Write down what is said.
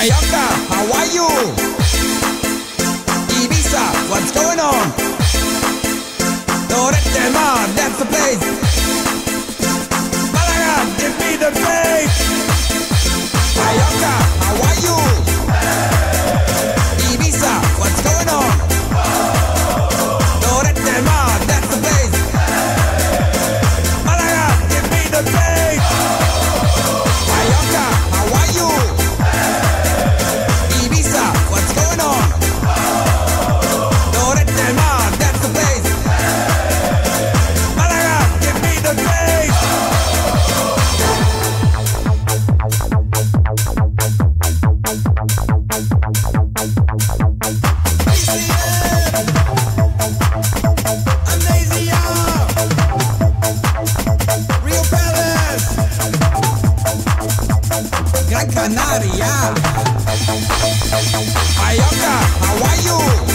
Mallorca, how are you? Ibiza, what's going on? Torres del Mar, that's the place. Malaga, give me the face. Mallorca, how are you? Ibiza, what's going on? Torres del Mar, that's the place. Malaga, give me the face. Mallorca, how are you? Ibiza, what's going on? Torres del Mar, that's the place. Malaga, give me the face. Amnesia, Rio Palace, Gran Canaria. Mallorca, how are you?